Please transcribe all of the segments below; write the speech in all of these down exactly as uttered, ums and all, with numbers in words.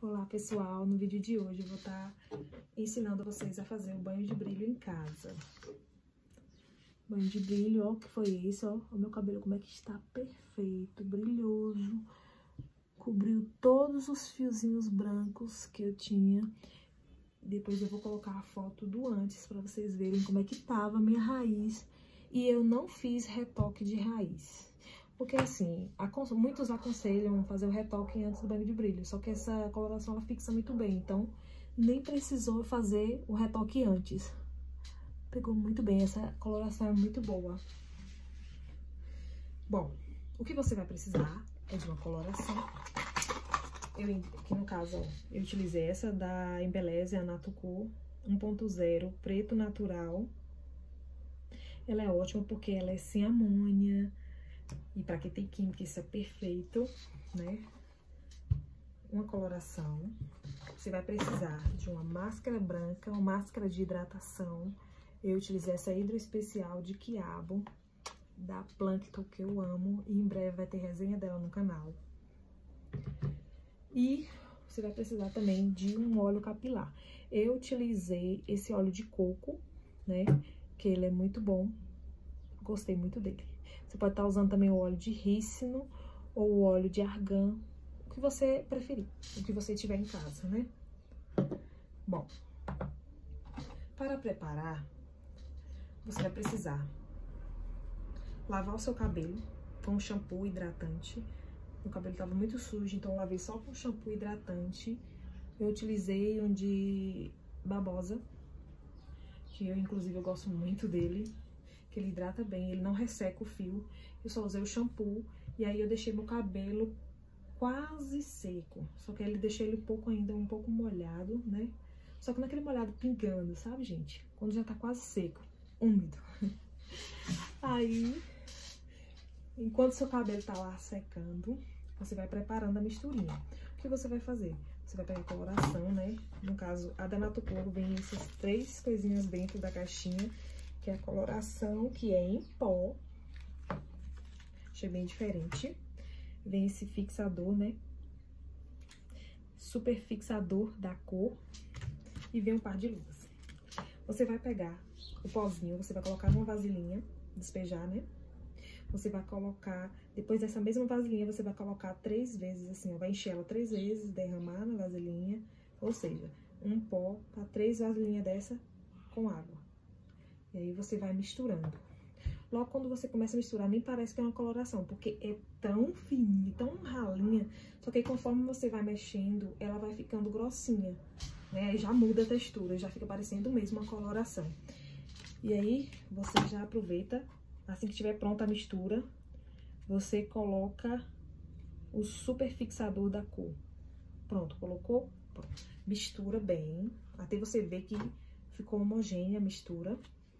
Olá pessoal, no vídeo de hoje eu vou estar ensinando vocês a fazer um banho de brilho em casa. Banho de brilho, ó, que foi isso, ó, o meu cabelo como é que está perfeito, brilhoso, cobriu todos os fiozinhos brancos que eu tinha. Depois eu vou colocar a foto do antes para vocês verem como é que tava a minha raiz. E eu não fiz retoque de raiz. Porque assim, muitos aconselham fazer o retoque antes do banho de brilho, só que essa coloração ela fixa muito bem, então nem precisou fazer o retoque antes. Pegou muito bem, essa coloração é muito boa. Bom, o que você vai precisar é de uma coloração. Eu, aqui no caso, ó, eu utilizei essa da Embeleze, a Natucor um ponto zero, preto natural. Ela é ótima porque ela é sem amônia. E pra quem tem química, isso é perfeito, né? Uma coloração. Você vai precisar de uma máscara branca, uma máscara de hidratação. Eu utilizei essa Hidro Especial de quiabo, da Plankton, que eu amo. E em breve vai ter resenha dela no canal. E você vai precisar também de um óleo capilar. Eu utilizei esse óleo de coco, né? Que ele é muito bom. Gostei muito dele. Você pode estar usando também o óleo de rícino ou o óleo de argan, o que você preferir, o que você tiver em casa, né? Bom, para preparar, você vai precisar lavar o seu cabelo com shampoo hidratante. Meu cabelo estava muito sujo, então eu lavei só com shampoo hidratante. Eu utilizei um de babosa, que eu, inclusive, eu gosto muito dele. Que ele hidrata bem, ele não resseca o fio. Eu só usei o shampoo e aí eu deixei meu cabelo quase seco. Só que aí eu deixei ele um pouco ainda, um pouco molhado, né? Só que naquele molhado pingando, sabe, gente? Quando já tá quase seco, úmido. Aí, enquanto seu cabelo tá lá secando, você vai preparando a misturinha. O que você vai fazer? Você vai pegar a coloração, né? No caso, a da Natucor vem essas três coisinhas dentro da caixinha. Que é a coloração, que é em pó. Achei bem diferente. Vem esse fixador, né? Super fixador da cor. E vem um par de luvas. Você vai pegar o pozinho, você vai colocar numa vasilhinha, despejar, né? Você vai colocar, depois dessa mesma vasilhinha, você vai colocar três vezes, assim, ó. Vai encher ela três vezes, derramar na vasilhinha. Ou seja, um pó para três vasilhinhas dessa com água. E aí você vai misturando. Logo quando você começa a misturar, nem parece que é uma coloração, porque é tão fininha, tão ralinha. Só que aí conforme você vai mexendo, ela vai ficando grossinha, né? Já muda a textura, já fica parecendo mesmo uma coloração. E aí você já aproveita, assim que estiver pronta a mistura, você coloca o super fixador da cor. Pronto, colocou? Pronto. Mistura bem, até você ver que ficou homogênea a mistura.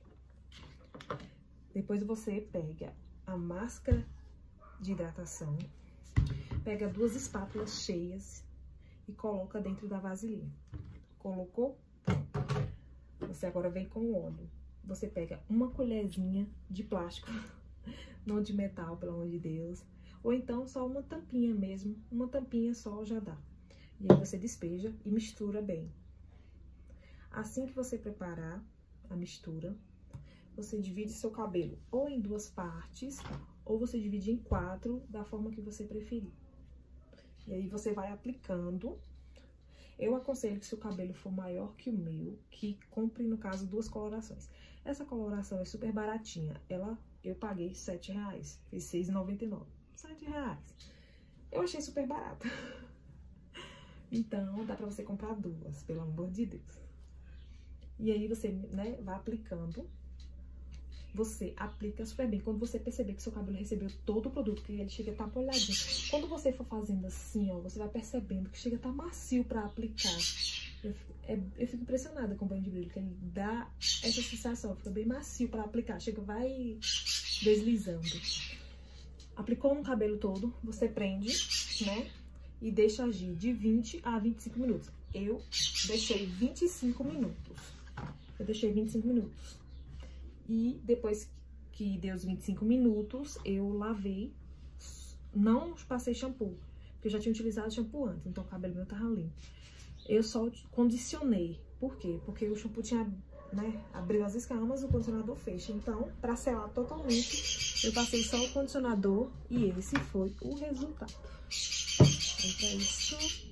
Depois você pega a máscara de hidratação, pega duas espátulas cheias e coloca dentro da vasilhinha. Colocou? Você agora vem com o óleo. Você pega uma colherzinha de plástico, não de metal, pelo amor de Deus. Ou então só uma tampinha mesmo, uma tampinha só já dá. E aí você despeja e mistura bem. Assim que você preparar a mistura, você divide seu cabelo ou em duas partes, ou você divide em quatro, da forma que você preferir. E aí você vai aplicando. Eu aconselho que se o cabelo for maior que o meu, que compre, no caso, duas colorações. Essa coloração é super baratinha. Ela, eu paguei sete reais, fiz seis reais e noventa e nove centavos. sete reais. Eu achei super barato. Então, dá pra você comprar duas, pelo amor de Deus. E aí você, né, vai aplicando. Você aplica super bem. Quando você perceber que seu cabelo recebeu todo o produto, que ele chega a estar molhadinho. Quando você for fazendo assim, ó, você vai percebendo que chega a estar macio pra aplicar. Eu, é, eu fico impressionada com o banho de brilho, que ele dá essa sensação, fica bem macio pra aplicar. Chega, vai deslizando. Aplicou no cabelo todo, você prende, né? E deixa agir de vinte a vinte e cinco minutos. Eu deixei vinte e cinco minutos. Eu deixei vinte e cinco minutos. E depois que deu os vinte e cinco minutos, eu lavei, não passei shampoo. porque eu já tinha utilizado shampoo antes, então o cabelo meu tava limpo. Eu só condicionei. Por quê? Porque o shampoo tinha, né, abriu as escamas, o condicionador fecha. Então, pra selar totalmente, eu passei só o condicionador e esse foi o resultado. Então, pra isso...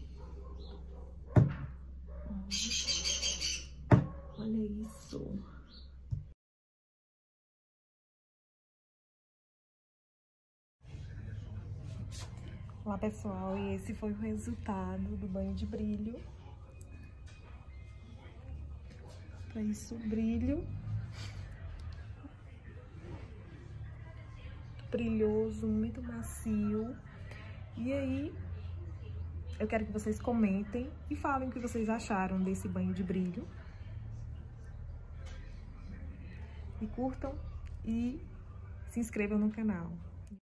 Olha isso. Olá, pessoal, e esse foi o resultado do banho de brilho. Pra isso, brilho. Brilhoso, muito macio. E aí, eu quero que vocês comentem e falem o que vocês acharam desse banho de brilho. E curtam e se inscrevam no canal.